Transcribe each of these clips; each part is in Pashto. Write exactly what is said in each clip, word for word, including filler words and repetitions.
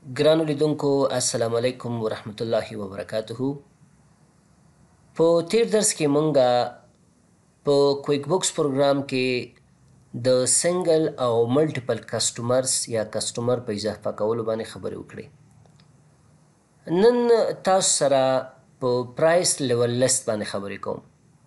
ګرانو لیدونکو السلام علیکم ورحمت الله وبرکاته. په تیر درس کې مونږه په کویک بوکس پروګرام کې د سنگل او ملټیپل کسټمرز یا کسټمر په اضافه کولو باندې خبرې وکړې. نن تاسو سره په پرایس لیول لیست باندې خبرې کوم.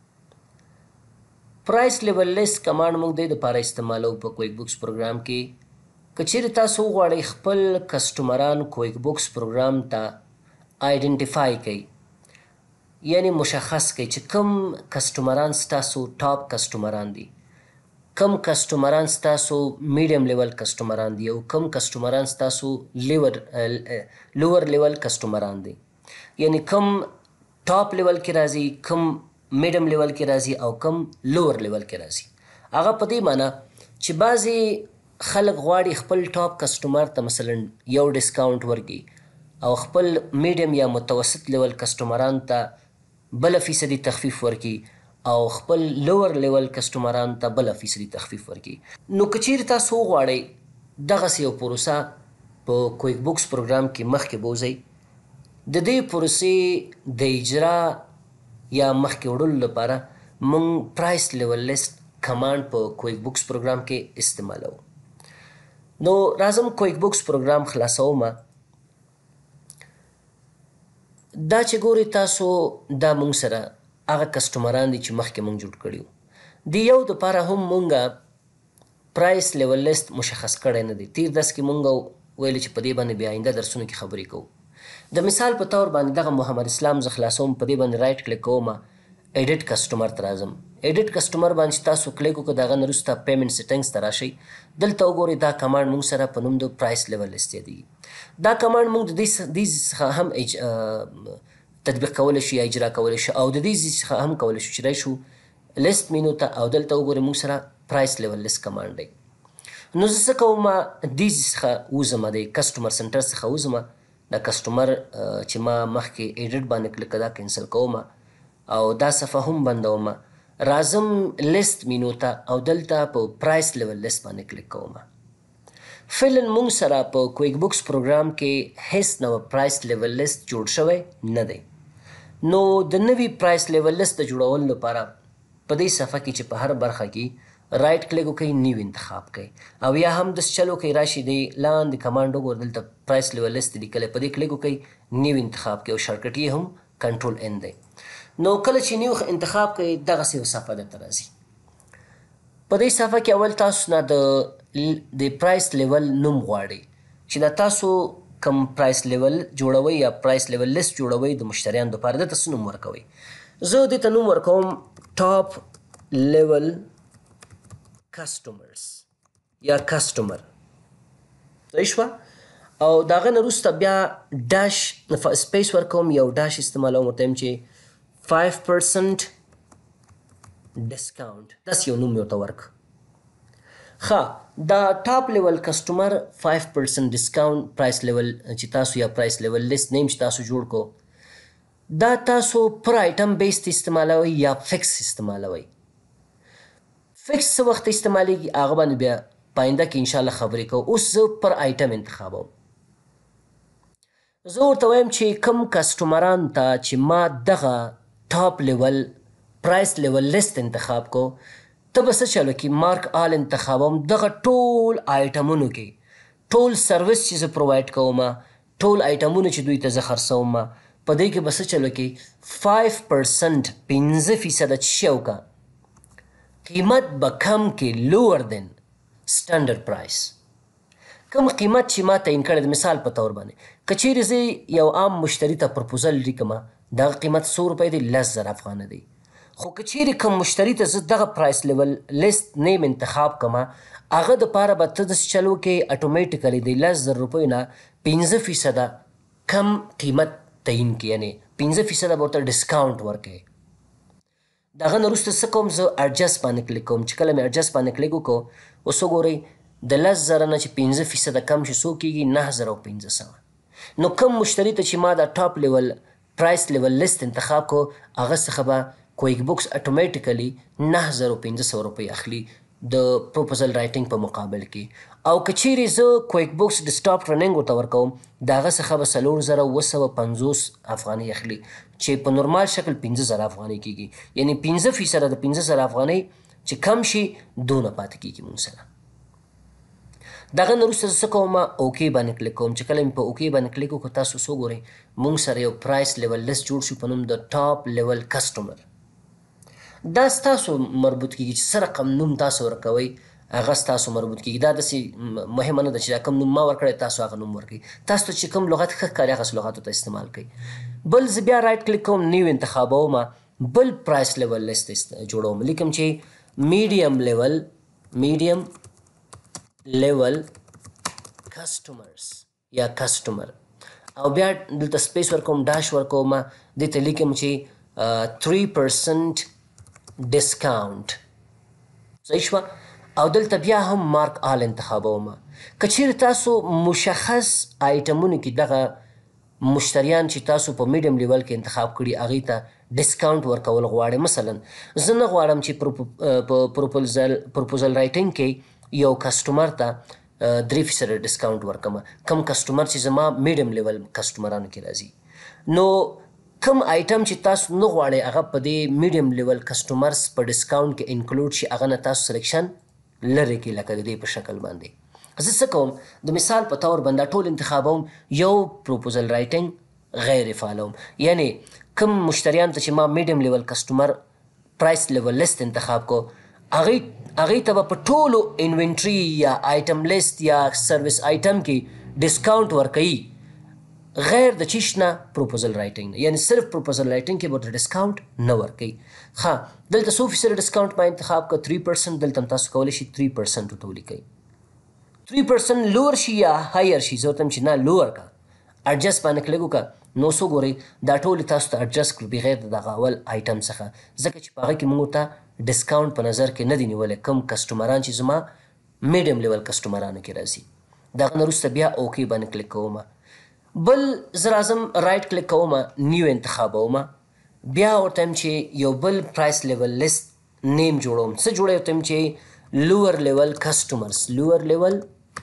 پرایس لیول لیست کمانډ موږ د لپاره استعمالو په کویک بوکس پروګرام کې. که چیرې تاسو وغواړئ خپل کسټمران کویک بوکس پروګرام ته آیډنټیفای کړئ، یعنی مشخص کړئ چې کوم کسټمران ستاسو ټاپ کسټمران دي، کم کسټمران ستاسو میډیم لیول کسټمران دي او کم کسټمران ستاسو لیور لوور لیول کسټمران دي. یعنی کم ټاپ لیول کې راځي، کم میډیم لیول کې راځي او کم لوور لیول کې راځي. هغه په دې معنی چې بعضې خلک غواړي خپل ټاپ کسټمر ته مثلا یو ډسکاونټ ورکړي او خپل میډیم یا متوسط لیول کسټمران ته بله فیصدي تخفیف ورکړي او خپل لوور لیول کسټمران ته بله فیصدي تخفیف ورکړي. نو که چیرې تاسو وغواړئ دغسې یو پروسه په کویک بوکس پروګرام کې مخکې بوځئ، د دې پروسې د اجرا یا مخکې وړلو لپاره موږ پرایس لیول لیست کمانډ په کویک بوکس پروګرام کې استعمالوو. نو راځم کویک بوکس پروګرام خلاصومه. دا چې ګورئ تاسو دا موږ سره هغه کسټمران دي چې مخکې موږ جوړ کړي وو. د یو دپاره هم موږ پرایس لیول لیست مشخص کړی نه دی. تیر درس کې موږ ویلي چې په دې باندې بیا آینده درسونو کې خبرې کوو. د مثال په طور باندې دغه محمد اسلام زه خلاصوم، په دې باندې رایټ کلیک کوم، ایډیټ کسټمر ته راځم. ایډیټ کسټمر باندې چې تاسو کلیک وکړو د هغه نه وروسته پیمنټ سیټنګز ته راشئ. دلته وګورئ دا کمانډ موږ سره په نوم د پرایس لیول لیست یادېږي. دا کمانډ موږ د دې څخه هم تطبیق کولی شو یا اجرا کولی شو او د دې څخه هم کولی شو چې راشو لیست مینو ته او دلته وګورئ موږ سره پرایس لیول لیست کمانډ دی. نو زه څه کوم، دې څخه وځم، د کسټمر سنټر څخه وځم، د کسټمر چې ما مخکې ایډیټ باندې کلیک دا کینسل کوم او دا صفحه هم بندوم. راځم لیست مینو ته او دلته په پرایس لیول لیست باندې کلیک کوم. فعلا موږ سره په کویک بوکس پروګرام کې هیڅ نوع پرایس لیول لیست جوړ شوی نه دی. نو د نوي پرایس لیول لیست د جوړولو لپاره په دې صفحه کې چې په هر برخه کې رایټ کلیک وکړئ، نیو انتخاب کړئ او یا هم داسې چل وکړئ راشي دی لاندې کمانډ وګورئ دلته پرایس لیول لیست لیکلی، په دې کلیک وکړئ، نیو انتخاب کړئ او شارټکټ یې هم کنټرول ان دی. نو کله چې نیو انتخاب کړئ دغسې یو صفحه درته راځي. په دې صفحه کې اول تاسو نه د د پرایس لیول نوم غواړئ چې دا تاسو کم پرایس لیول جوړوئ یا پرایس لیول لیست جوړوئ د مشتریانو دپاره دته څه نوم ورکوئ. زه دې ته نوم ورکوم ټاپ لیول کسټمرز یا کسټمر. صحیح شوه؟ او د هغه نه وروسته بیا ډاش سپیس ورکوم، یو ډاش استعمالوم، ورته وایم چې فایو پرسنټ ډسکاونټ، داسې یو نوم ورته ورک. ښه، دا ټاپ لیول کسټمر فایو پرسنټ ډسکاونټ پرایس لیول چې تاسو یا پرایس لیول لیست نیم چې تاسو جوړ کو، دا تاسو پر آیټم بیسد استعمالوئ یا فکس استعمالوئ. فکس څه وخت استعمالیږي هغه باندې بیا په آینده کې انشاءالله خبرې کوو. اوس زه پر آیټم انتخابوم. زه ورته وایم چې کوم کسټمران ته چې ما دغه ټاپ لیول پرایس لیول لیست انتخاب کو، ته به څه چل وکړي، مارک آل انتخابوم. دغه ټول آیټمونو کې ټول سروس چې زه پرووایډ کوم، ټول آیټمونه چې دوی ته زه خرڅوم، په دې کې به څه چل وکړي، فایو پرسنټ پنځه فیصده چې شی وکړه قیمت به کم کې لوور دین سټنډرډ پرایس. کم قیمت چې ما تعین کړی د مثال په طور باندې، که چیرې زه یو عام مشتري ته پرپوزل لیکمه دغه قیمت څو روپۍ دی، لس زره افغانه دی. خو که چیرې کوم مشتري ته زه دغه پرایس لیول لیست نیم انتخاب کړمه، هغه دپاره به ته داسې چل وکړې اټومیټیکلی د لس زره روپیو نه پنځه فیصده کم قیمت تعین کړي، یعنې پنځه فیصده به ورته ډسکاونټ ورکوې. د هغه نه وروسته څه کوم، زه اډجسټ باندې کلیک کوم. چې کله مې اډجسټ باندې کلیک وکړو، اوس وګورئ د لس زره نه چې پنځه فیصده کم شي څو کېږي، نهه زره او پنځه سوه. نو کم مشتري ته چې ما دا ټاپ لیول پرایس لیول لیست انتخاب کو، هغه څخه به کویک بوکس اټومیټیکلی نهه زره او پنځه سوه روپۍ اخلي د پروپوزل رایټینګ په مقابل کې. او که چیرې زه کویک بوکس ډیسکټاپ ټریننګ ورته ورکوم د هغه څخه به څلور زره اوه سوه پنځوس افغانۍ اخلي چې په نورمال شکل پنځه زره افغانۍ کېږي. یعنې پنځه فیصده د پنځه زره افغانۍ چې کم شي دونه پاتې کېږي مونږ سره. دغه نه وروسته زه څه کوم اوکې باندې کلیک کوم. چې کله مې په اوکې باندې کلیک وکړو تاسو څه وګورئ مونږ سره یو پرایس لیول لیست جوړ شو په نوم د ټاپ لیول کسټمر. دا ستاسو مربوط کېږي چې څه رقم نوم تاسو ورکوئ هغه ستاسو مربوط کېږي. دا داسې مهمه نه ده چې دا کوم نوم ما ورکړی تاسو هغه نوم ورکړئ. تاسو ته چې کوم لغت ښه ښکاري هغسې لغاتو ته استعمال کړئ. بل زه بیا رایټ کلیک کوم نیو انتخابوم بل پرایس لیول لیست جوړوم. لیکم چې میډیم لیول میډیم لیول کسټمرز یا کسټمر او بیا دلته سپیس ورکوم ډاش ورکوم دې ته لیکم چې تھری پرسنټ ډسکاونټ. صحیح شوه. او دلته بیا هم مارک آل انتخابوم. که چیرې تاسو مشخص آیټمونو کې دغه مشتریان چې تاسو په میډیم لیول کې انتخاب کړي هغې ته ډسکاونټ ورکول غواړئ. مثلا زه نه غواړم چې په پروپوزل پروپوزل رایټینګ کې یو کسټمر ته درې فیصده ډسکاونټ ورکم کم کسټمر چې زما میډیم لیول کسټمرانو کې راځي. نو کم آیټم چې تاسو نه غواړئ هغه په دې میډیم لیول کسټمرز په ډسکاونټ کې انکلوډ شي هغه نه تاسو سلیکشن لرې کړئ لکه د دې په شکل باندې. زه څه کوم د مثال په طور باندې ټول انتخابوم یو پروپوزل رایټینګ غیر فعالوم. یعنې کم مشتریان ته چې ما میډیم لیول کسټمر پرایس لیول لیست انتخاب کو هغې هغې ته به په ټولو انوینټري یا آیټم لیست یا سروس آیټم کې ډسکاونټ ورکوي غیر د چیش نه پروپوزل رایټینګ نه. یعنې صرف پروپوزل رایټینګ کې به ورته ډسکاونټ نه ورکوي. ښه دلته څو فیصده ډسکاونټ ما انتخاب کړه تھری پرسنټ. دلته هم تاسو کولی شئ تھری پرسنټ ورته ولیکئ. تھری پرسنټ لوور شي یا هایر شي زه ورته وایم چې نه لوور کا اډجسټ باندې کلیک وکړه. نو څو ګورئ دا ټولې تاسو ته اډجسټ کړو بغیر د دغه اول آیټم څخه ځکه چې په هغه کې موږ ورته ډسکاونټ په نظر کې نه دي نیولی کوم کسټمران چې زما میډیم لیول کسټمرانو کې راځي. دغه نه وروسته بیا اوکې باندې کلیک کوم. بل زه راځم رایټ کلیک کوم نیو انتخابوم. بیا ورته وایم چې یو بل پرایس لیول لیست نیم جوړوم. څه جوړوي ورته وایم چې لوور لیول کسټمرز لوور لیول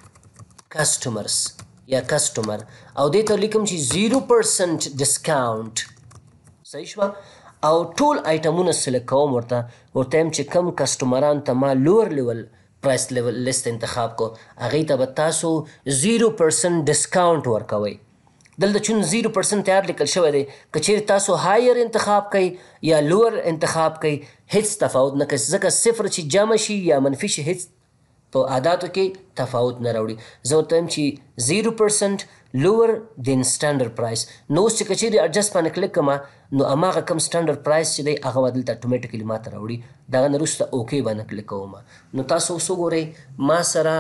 کسټمرز یا کسټمر او دې ته لیکم چې زیرو پرسنټ ډسکاونټ. صحیح شوه. او ټول آیټمونه سلیکټ کوم ورته ورته یم چې کم کسټمران ته ما لوور لیول پرایس لیول لیست انتخاب کو هغې ته به تاسو زیرو پرسنټ ډسکاونټ ورکوئ. دلته چون زیرو پرسنټ تیار لیکل شوی دی که چیرې تاسو هایر انتخاب کوئ یا لوور انتخاب کوئ هیڅ تفاوت نه کوي ځکه صفر چې جمع شي یا منفي شي هیڅ په عاداتو کې تفاوت نه راوړي. زه ورته وایم چې زیرو پرسنټ لوور دین سټنډرډ پرایس. نو اوس چې که چیرې اډجسټ باندې کلیک کړم نو هماغه کم سټنډرډ پرایس چې دی هغه به دلته اټومیټیکلي ما ته راوړي. دغه نه وروسته اوکې باندې کلیک کوم. نو تاسو اوس وګورئ ما سره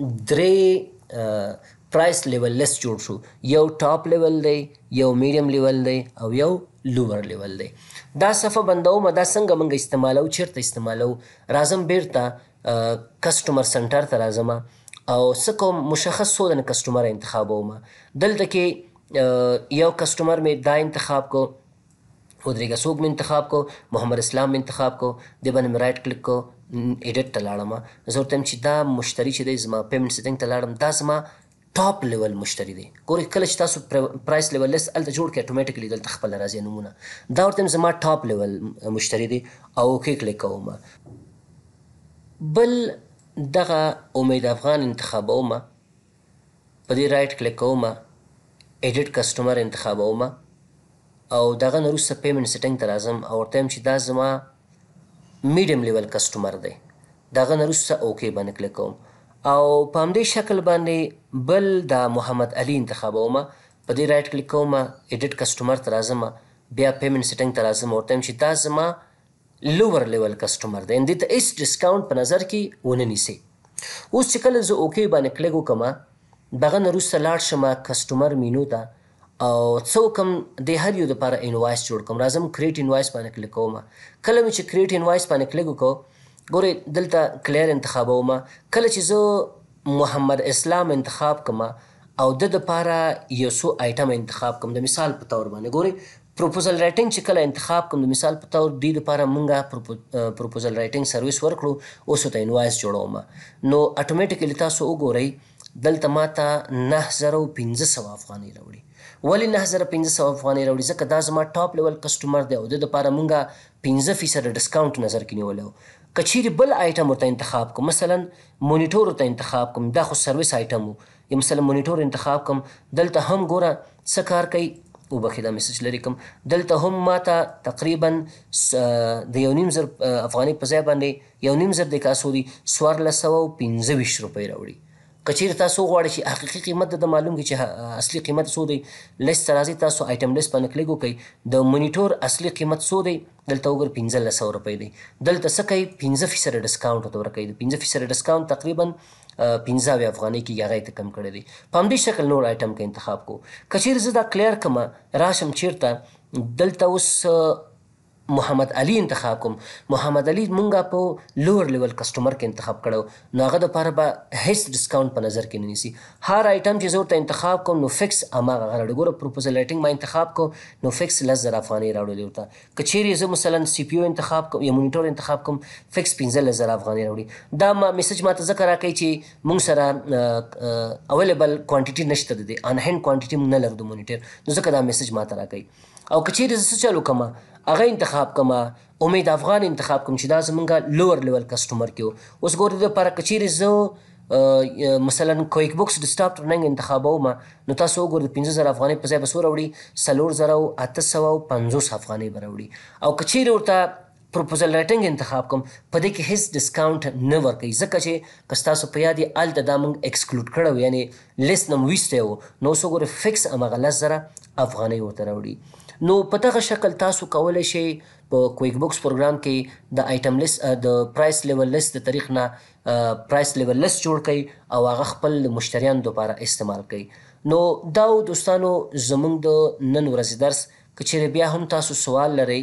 درې پرایس لیول لیست جوړ شو. یو ټاپ لیول دی یو میډیم لیول دی او یو لوور لیول دی. دا صفحه بندوم دا څنګه موږ استعمالو چیرته استعمالو. راځم بیرته کسټمر سنټر ته راځم او څه کوم مشخص څو دنه کسټمر انتخابوم. دلته کې یو کسټمر مې دا انتخاب کو ودرېږه څوک مې انتخاب کو محمد اسلام مې انتخاب کو دې باندې مې رایټ کلیک کو ایډیټ ته لاړم. زه ورته وایم چې دا مشتری چې دی زما پیمنټ سیټینګ ته لاړم دا زما ټاپ لیول مشتری دی. ګورئ کله چې تاسو پرایس لیول لیست هلته جوړ کړئ اټومیټیکلي دلته خپله راځي نومونه. دا ورته وایم زما ټاپ لیول مشتری دی او اوکې کلیک کوم. بل دغه امید افغان انتخابوم. په دې رایټ کلیک کوم ایډیټ کسټمر انتخابوم او دغه نه وروسته پیمنټ سیټینګ ته راځم او ورته وایم چې دا زما میډیم لیول کسټمر دی. دغه نه وروسته اوکې باندې کلیک کوم او په همدې شکل باندې بل د محمد علي انتخابوم. په دې رایټ کلیک کوم ایډیټ کسټمر ته راځم بیا پیمنټ سیټینګ ته راځم ورته وایم چې دا زما لوور لیول کسټمر دی. دې ته هیڅ ډسکاونټ په نظر کې ونه نیسئ. اوس چې کله زه اوکې باندې کلیک وکړم دغه نه وروسته لاړ شم کسټمر مینو ته او څه وکړم د هر یو دپاره انوایس جوړ کړم. راځم کریټ انوایس باندې کلیک کوم. کله مې چې کریټ انوایس باندې کلیک وکړو ګورئ دلته کلیر انتخابوم. کله چې زه محمد اسلام انتخاب کړم او د دپاره یو څو آیټم انتخاب کړم د مثال په طور باندې ګورئ پروپوزل رایټینګ چې کله انتخاب کوم د مثال په تور دې دپاره مونږه پروپوزل رایټینګ سروس ورکړو، اوس ورته انوایس جوړومه، نو اټومیټیکلی تاسو وګورئ دلته ماته نهه زره او پنځه سوه افغانۍ راوړي. ولې نهه زره پنځه سوه افغانۍ راوړي؟ ځکه دا زما ټاپ لیول کسټمر دی او د دپاره مونږه پنځه فیصده ډسکاونټ نظر کې نیولی و. که چیرې بل آیټم ورته انتخاب کوم، مثلا مونیټور ورته انتخاب کوم، دا خو سروس آیټم و، یا مثلا مونیټور انتخاب کوم، دلته هم ګوره څه کار کوي. وبخښئ دا میسج لرې کوم. دلته هم ماته تقریبا د یو نیم زر افغانۍ په ځای باندې یو نیم زر د کاسو دي څوارلس سوه او پنځه ویشت روپۍ راوړي. که چیرې تاسو وغواړئ چې حقیقي قیمت د معلوم کړي چې اصلي قیمت څو دی، لیست ته راځئ، تاسو آیټم لیست باندې کلیک وکړئ، د مونیټور اصلي قیمت څو دی، دلته وګورئ پنځلس سوه روپۍ دی. دلته څه کوي؟ پنځه فیصده ډسکاونټ ورته ورکوي. د پنځه فیصده ډسکاونټ تقریبا پنځه اویا افغانۍ کېږي، هغه یې ته کم کړی دی. په همدې شکل نور آیټم که انتخاب کو. که چیرې زه دا کلیر کړمه، راشم چیرته دلته اوس محمد علي انتخاب کوم. محمد علي مونږه په لوور لیول کسټمر کې انتخاب کړی، نو هغه دپاره به هیڅ ډسکاونټ په نظر کې نه نیسي. هر آیټم چې زه ورته انتخاب کوم نو فکس هماغه هغه راوړي. ګوره پروپوزل رایټینګ ما انتخاب کو نو فکس لس زره افغانۍ راوړلې ورته. که چیرې زه مثلا سی پی یو انتخاب کوم یا مونیټور انتخاب کوم، فکس پنځلس زره افغانۍ راوړي. دا ما میسج ماته ځکه راکوي چې مونږ سره اویلیبل کوانټیټي نشته د دې، آن هینډ کوانټیټي مونږ نه لرو د مونیټر، نو ځکه دا میسج ماته راکوي. او که چیرې زه څه چلو کومه، هغه انتخاب کومه، امید افغان انتخاب کوم چې دا زمونږه لوور لیول کسټمر کې و. اوس ګورئ د دپاره که چیرې زه مثلا کویک بوکس ډسکټاپ ټرننګ انتخابوم، نو تاسو وګورئ د پنځه زره افغانۍ په ځای به څو راوړي؟ څلور زره او اته سوه او پنځوس افغانۍ به راوړي. او که چیرې ورته پروپوزل رایټینګ انتخاب کوم، په دې کې هیڅ ډسکاونټ نه ورکوي، ځکه چې که ستاسو په یاد یې هلته دا موږ ایکسکلوډ کړی و، یعنې لیست نه مو ویستی و، نو اوس وګورئ فکس هماغه لس زره افغانۍ ورته راوړي. نو په دغه شکل تاسو کولی شئ په کویک بوکس پروګرام کې د آیټم لیست د پرایس لیول لیست د طریق نه پرایس لیول لیست جوړ کړئ او هغه خپل مشتریانو دپاره استعمال کړئ. نو دا و دوستانو زموږ د نن ورځې درس. که چیرې بیا هم تاسو سوال لرئ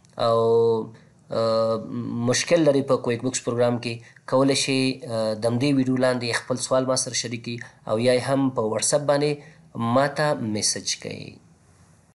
او مشکل لرئ په کویک بوکس پروګرام کې، کولی شئ د همدې ویډیو لاندې خپل سوال ما سره شریک کړئ او یا هم په واتساپ باندې ما ته میسج کړئ.